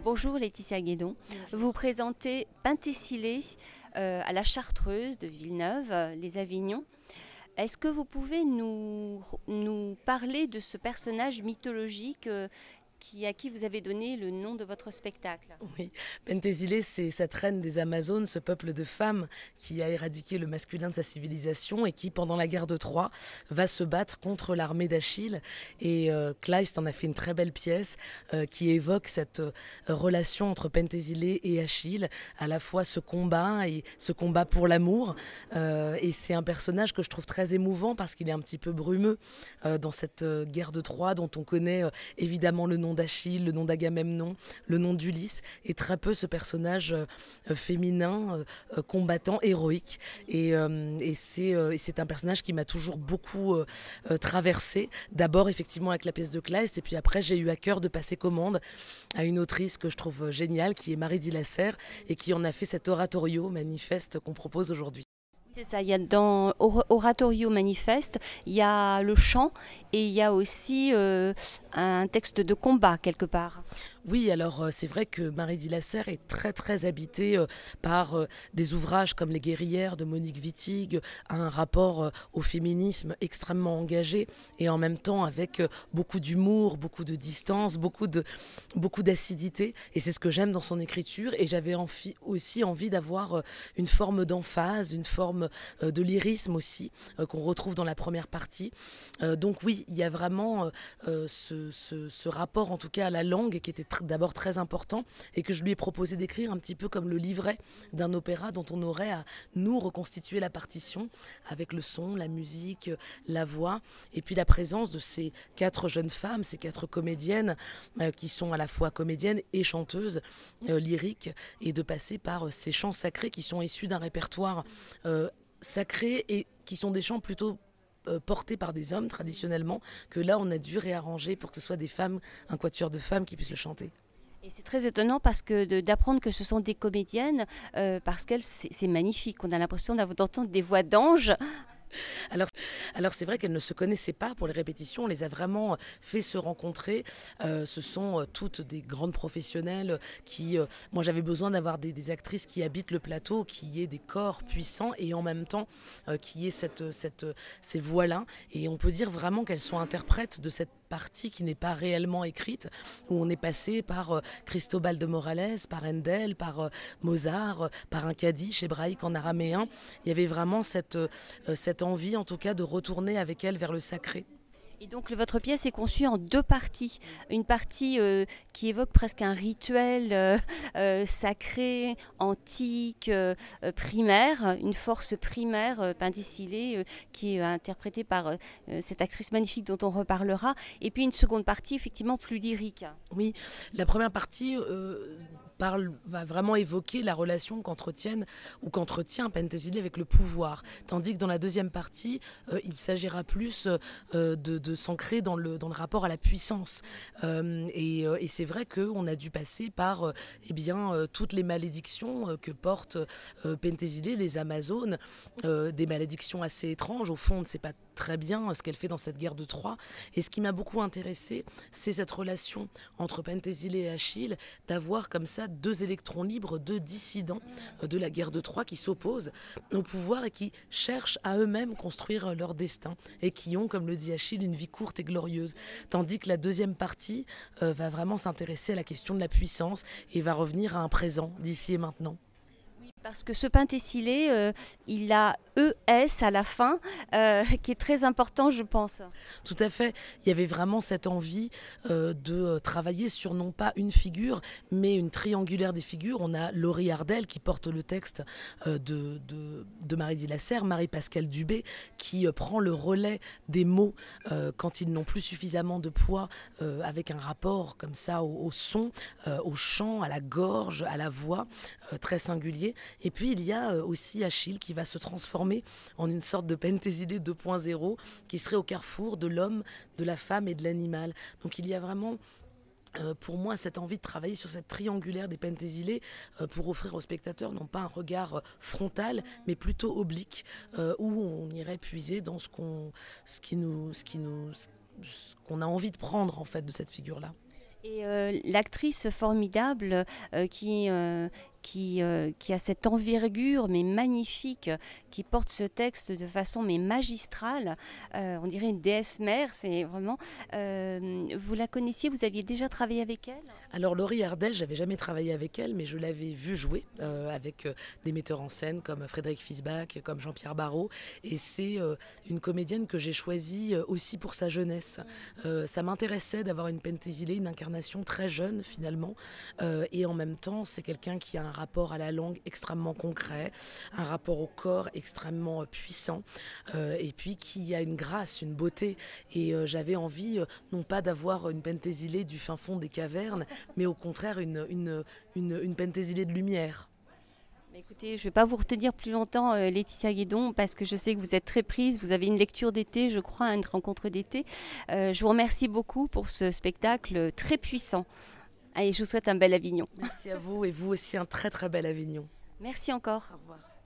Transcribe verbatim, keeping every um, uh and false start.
Bonjour Laetitia Guédon. Vous présentez Penthesilée euh, à la Chartreuse de Villeneuve, euh, les Avignons. Est-ce que vous pouvez nous, nous parler de ce personnage mythologique euh, qui, à qui vous avez donné le nom de votre spectacle? Oui, Penthesilée, c'est cette reine des Amazones, ce peuple de femmes qui a éradiqué le masculin de sa civilisation et qui, pendant la guerre de Troie, va se battre contre l'armée d'Achille. Et euh, Kleist en a fait une très belle pièce euh, qui évoque cette euh, relation entre Penthesilée et Achille, à la fois ce combat et ce combat pour l'amour. Euh, et c'est un personnage que je trouve très émouvant parce qu'il est un petit peu brumeux euh, dans cette euh, guerre de Troie dont on connaît euh, évidemment le nom d'Achille, le nom d'Agamemnon, le nom d'Ulysse, et très peu ce personnage euh, féminin, euh, combattant, héroïque. Et, euh, et c'est euh, un personnage qui m'a toujours beaucoup euh, euh, traversé. D'abord effectivement avec la pièce de Kleist, et puis après j'ai eu à cœur de passer commande à une autrice que je trouve géniale, qui est Marie Dilasser, et qui en a fait cet oratorio manifeste qu'on propose aujourd'hui. C'est ça, il y a dans Oratorio Manifeste, il y a le chant et il y a aussi euh, un texte de combat quelque part. Oui, alors c'est vrai que Marie Dilasser est très très habitée euh, par euh, des ouvrages comme Les Guerrières de Monique Wittig, un rapport euh, au féminisme extrêmement engagé et en même temps avec euh, beaucoup d'humour, beaucoup de distance, beaucoup de beaucoup d'acidité, et c'est ce que j'aime dans son écriture. Et j'avais envie, aussi envie d'avoir euh, une forme d'emphase, une forme euh, de lyrisme aussi euh, qu'on retrouve dans la première partie. Euh, donc oui, il y a vraiment euh, ce, ce, ce rapport en tout cas à la langue qui était très d'abord très important, et que je lui ai proposé d'écrire un petit peu comme le livret d'un opéra dont on aurait à nous reconstituer la partition avec le son, la musique, la voix, et puis la présence de ces quatre jeunes femmes, ces quatre comédiennes euh, qui sont à la fois comédiennes et chanteuses euh, lyriques, et de passer par euh, ces chants sacrés qui sont issus d'un répertoire euh, sacré et qui sont des chants plutôt portés par des hommes traditionnellement, que là on a dû réarranger pour que ce soit des femmes, un quatuor de femmes qui puissent le chanter. Et c'est très étonnant parce que d'apprendre que ce sont des comédiennes, euh, parce qu'elles, c'est magnifique, on a l'impression d'entendre des voix d'anges. Alors, alors c'est vrai qu'elles ne se connaissaient pas pour les répétitions, on les a vraiment fait se rencontrer. Euh, ce sont euh, toutes des grandes professionnelles qui... Euh, moi j'avais besoin d'avoir des, des actrices qui habitent le plateau, qui aient des corps puissants et en même temps euh, qui aient cette, cette, ces voix-là. Et on peut dire vraiment qu'elles sont interprètes de cette partie qui n'est pas réellement écrite, où on est passé par euh, Cristobal de Morales, par Handel, par euh, Mozart, euh, par un kaddish hébraïque en araméen. Il y avait vraiment cette, euh, cette envie en tout cas de retourner avec elle vers le sacré. Et donc votre pièce est conçue en deux parties. Une partie euh, qui évoque presque un rituel euh, euh, sacré, antique, euh, primaire, une force primaire, euh, Penthesilée, euh, qui est interprétée par euh, cette actrice magnifique dont on reparlera. Et puis une seconde partie effectivement plus lyrique. Oui, la première partie... Euh Parle, va vraiment évoquer la relation qu'entretiennent ou qu'entretient Penthesilée avec le pouvoir. Tandis que dans la deuxième partie, euh, il s'agira plus euh, de, de s'ancrer dans le, dans le rapport à la puissance. Euh, et euh, et c'est vrai qu'on a dû passer par euh, eh bien, euh, toutes les malédictions euh, que porte euh, Penthesilée, les Amazones, euh, des malédictions assez étranges. Au fond, on ne sait pas très bien ce qu'elle fait dans cette guerre de Troie. Et ce qui m'a beaucoup intéressé, c'est cette relation entre Penthesilée et Achille, d'avoir comme ça deux électrons libres, deux dissidents de la guerre de Troie qui s'opposent au pouvoir et qui cherchent à eux-mêmes construire leur destin et qui ont, comme le dit Achille, une vie courte et glorieuse. Tandis que la deuxième partie euh, va vraiment s'intéresser à la question de la puissance et va revenir à un présent d'ici et maintenant. Parce que ce Penthesilée, euh, il a E S à la fin, euh, qui est très important, je pense. Tout à fait. Il y avait vraiment cette envie euh, de travailler sur non pas une figure, mais une triangulaire des figures. On a Laurie Ardel qui porte le texte euh, de, de, de Marie Dilasser, Marie-Pascale Dubé, qui euh, prend le relais des mots euh, quand ils n'ont plus suffisamment de poids, euh, avec un rapport comme ça au, au son, euh, au chant, à la gorge, à la voix, euh, très singulier. Et puis il y a aussi Achille qui va se transformer en une sorte de Penthesilée deux point zéro qui serait au carrefour de l'homme, de la femme et de l'animal. Donc il y a vraiment euh, pour moi cette envie de travailler sur cette triangulaire des Penthesilées euh, pour offrir aux spectateurs non pas un regard frontal mais plutôt oblique, euh, où on irait puiser dans ce qu'on, ce qui nous, ce qui nous, ce qu'on a envie de prendre en fait de cette figure-là. Et euh, l'actrice formidable euh, qui, euh, qui, euh, qui a cette envergure mais magnifique, qui porte ce texte de façon mais magistrale, euh, on dirait une déesse mère, c'est vraiment... euh, vous la connaissiez, vous aviez déjà travaillé avec elle? Alors Laurie Ardel, j'avais jamais travaillé avec elle, mais je l'avais vue jouer euh, avec euh, des metteurs en scène comme Frédéric Fisbach, comme Jean-Pierre Barrault. Et c'est euh, une comédienne que j'ai choisie euh, aussi pour sa jeunesse. Euh, ça m'intéressait d'avoir une Penthesilée, une incarnation très jeune finalement. Euh, et en même temps, c'est quelqu'un qui a un rapport à la langue extrêmement concret, un rapport au corps extrêmement euh, puissant, euh, et puis qui a une grâce, une beauté. Et euh, j'avais envie, euh, non pas d'avoir une Penthesilée du fin fond des cavernes, mais au contraire une, une, une, une Penthesilée de lumière. Écoutez, je ne vais pas vous retenir plus longtemps, euh, Laetitia Guédon, parce que je sais que vous êtes très prise. Vous avez une lecture d'été, je crois, une rencontre d'été. Euh, je vous remercie beaucoup pour ce spectacle très puissant. Allez, je vous souhaite un bel Avignon. Merci à vous et vous aussi un très très bel Avignon. Merci encore. Au revoir.